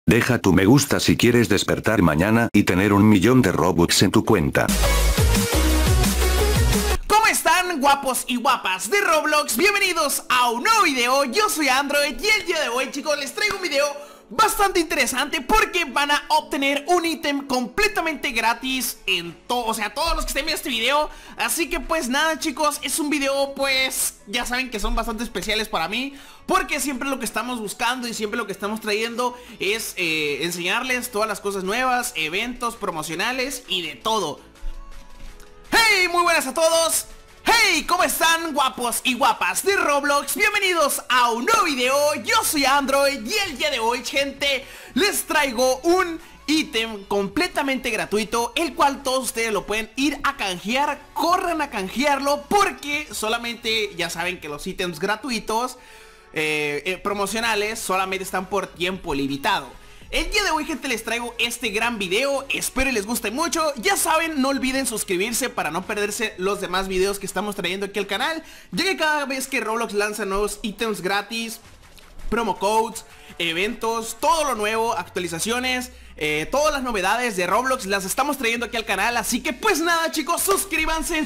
Deja tu me gusta si quieres despertar mañana y tener 1.000.000 de Robux en tu cuenta. ¿Cómo están, guapos y guapas de Roblox? Bienvenidos a un nuevo video. Yo soy Android y el día de hoy, chicos, les traigo un video bastante interesante porque van a obtener un ítem completamente gratis en todo, o sea, todos los que estén viendo este video. Así que pues nada, chicos, es un video, pues ya saben que son bastante especiales para mí, porque siempre lo que estamos buscando y siempre lo que estamos trayendo es enseñarles todas las cosas nuevas, eventos promocionales y de todo. ¡Hey! Muy buenas a todos. ¡Hey! ¿Cómo están, guapos y guapas de Roblox? Bienvenidos a un nuevo video. Yo soy Android y el día de hoy, gente, les traigo un ítem completamente gratuito, el cual todos ustedes lo pueden ir a canjear. Corran a canjearlo porque solamente, ya saben que los ítems gratuitos promocionales solamente están por tiempo limitado. El día de hoy, gente, les traigo este gran video. Espero y les guste mucho. Ya saben, no olviden suscribirse para no perderse los demás videos que estamos trayendo aquí al canal, ya que cada vez que Roblox lanza nuevos ítems gratis, promo codes, eventos, todo lo nuevo, actualizaciones, todas las novedades de Roblox las estamos trayendo aquí al canal. Así que pues nada, chicos, suscríbanse,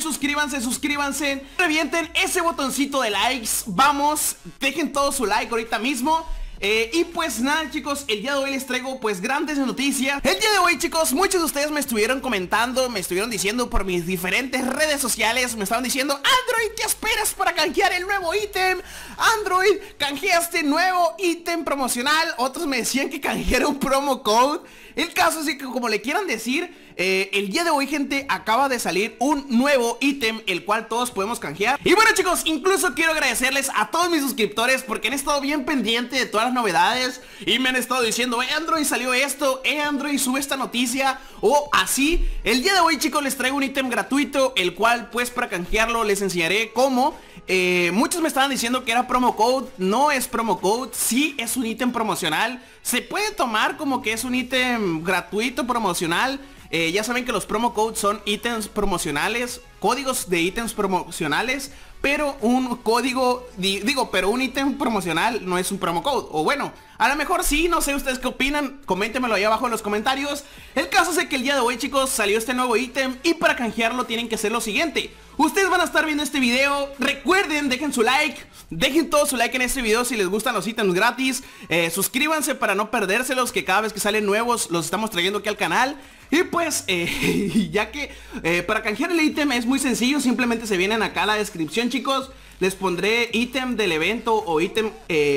revienten ese botoncito de likes. Vamos, dejen todo su like ahorita mismo. Y pues nada, chicos, el día de hoy les traigo pues grandes noticias. El día de hoy, chicos, muchos de ustedes me estuvieron comentando, me estuvieron diciendo por mis diferentes redes sociales, me estaban diciendo: Android, ¿qué esperas para canjear el nuevo ítem? Android, canjea este nuevo ítem promocional. Otros me decían que canjeara un promo code. El caso es que, como le quieran decir, el día de hoy, gente, acaba de salir un nuevo ítem, el cual todos podemos canjear. Y bueno, chicos, incluso quiero agradecerles a todos mis suscriptores porque han estado bien pendientes de todas las novedades y me han estado diciendo: Android, salió esto, Android, sube esta noticia, o así. El día de hoy, chicos, les traigo un ítem gratuito, el cual pues para canjearlo les enseñaré cómo. Muchos me estaban diciendo que era promo code. No es promo code, sí es un ítem promocional. Se puede tomar como que es un ítem gratuito promocional. Ya saben que los promo codes son ítems promocionales, códigos de ítems promocionales, pero un código, pero un ítem promocional no es un promo code. O bueno, a lo mejor sí, no sé ustedes qué opinan, coméntenmelo ahí abajo en los comentarios. El caso es que el día de hoy, chicos, salió este nuevo ítem y para canjearlo tienen que hacer lo siguiente. Ustedes van a estar viendo este video, recuerden, dejen su like, dejen todo su like en este video si les gustan los ítems gratis. Suscríbanse para no perdérselos, que cada vez que salen nuevos los estamos trayendo aquí al canal. Y pues, ya que para canjear el ítem es muy sencillo, simplemente se vienen acá a la descripción, chicos. Les pondré ítem del evento o ítem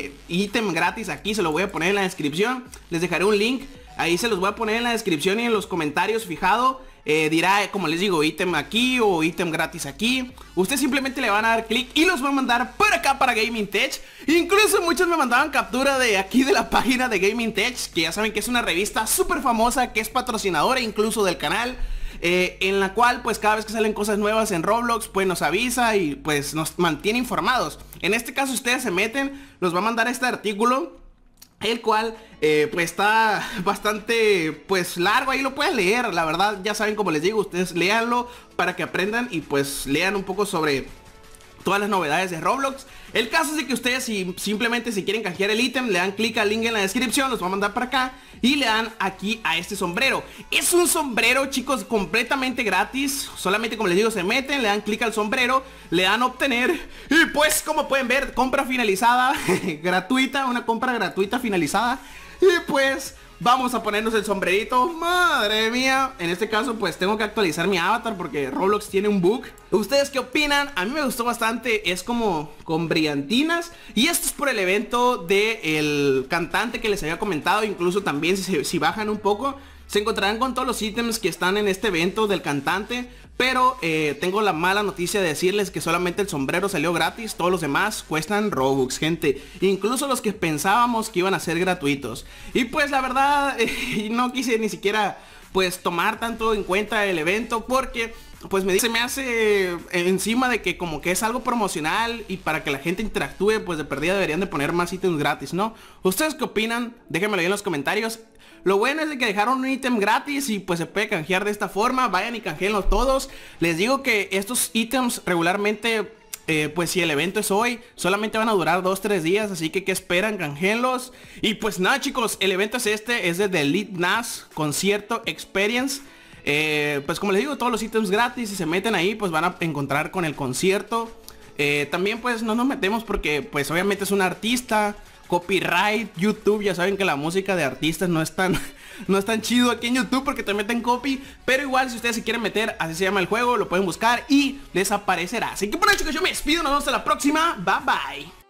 gratis aquí, se lo voy a poner en la descripción. Les dejaré un link, ahí se los voy a poner en la descripción y en los comentarios fijado. Dirá, como les digo, ítem aquí o ítem gratis aquí. Ustedes simplemente le van a dar clic y los va a mandar para acá, para Gaming Tech. Incluso muchos me mandaban captura de aquí de la página de Gaming Tech, que ya saben que es una revista súper famosa, que es patrocinadora incluso del canal, en la cual pues cada vez que salen cosas nuevas en Roblox pues nos avisa y pues nos mantiene informados. En este caso ustedes se meten, los va a mandar este artículo, el cual pues está bastante pues largo, ahí lo pueden leer. La verdad, ya saben, como les digo, ustedes léanlo para que aprendan y pues lean un poco sobre todas las novedades de Roblox. El caso es de que ustedes simplemente si quieren canjear el ítem, le dan clic al link en la descripción, los va a mandar para acá y le dan aquí a este sombrero. Es un sombrero, chicos, completamente gratis. Solamente, como les digo, se meten, le dan clic al sombrero, le dan obtener y pues como pueden ver, compra finalizada gratuita, una compra gratuita finalizada. Y pues vamos a ponernos el sombrerito. Madre mía, en este caso pues tengo que actualizar mi avatar porque Roblox tiene un bug. ¿Ustedes qué opinan? A mí me gustó bastante, es como con brillantinas. Y esto es por el evento del cantante que les había comentado. Incluso también si bajan un poco se encontrarán con todos los ítems que están en este evento del cantante. Pero tengo la mala noticia de decirles que solamente el sombrero salió gratis. Todos los demás cuestan Robux, gente. Incluso los que pensábamos que iban a ser gratuitos. Y pues la verdad no quise ni siquiera pues tomar tanto en cuenta el evento, porque pues se me hace encima de que como que es algo promocional y para que la gente interactúe, pues de perdida deberían de poner más ítems gratis, ¿no? ¿Ustedes qué opinan? Déjenmelo ahí en los comentarios. Lo bueno es de que dejaron un ítem gratis y pues se puede canjear de esta forma. Vayan y canjeenlos todos. Les digo que estos ítems regularmente pues si el evento es hoy, solamente van a durar 2-3 días, así que ¿qué esperan? Canjelos. Y pues nada, chicos, el evento es de The Lil Nas Concierto Experience. Pues como les digo, todos los ítems gratis. Si se meten ahí, pues van a encontrar con el concierto. También pues no nos metemos porque pues obviamente es un artista. Copyright, YouTube, ya saben que la música de artistas no es tan chido aquí en YouTube porque te meten copy. Pero igual si ustedes se quieren meter, así se llama el juego, lo pueden buscar y les aparecerá. Así que por hoy, chicos, yo me despido, nos vemos hasta la próxima. Bye bye.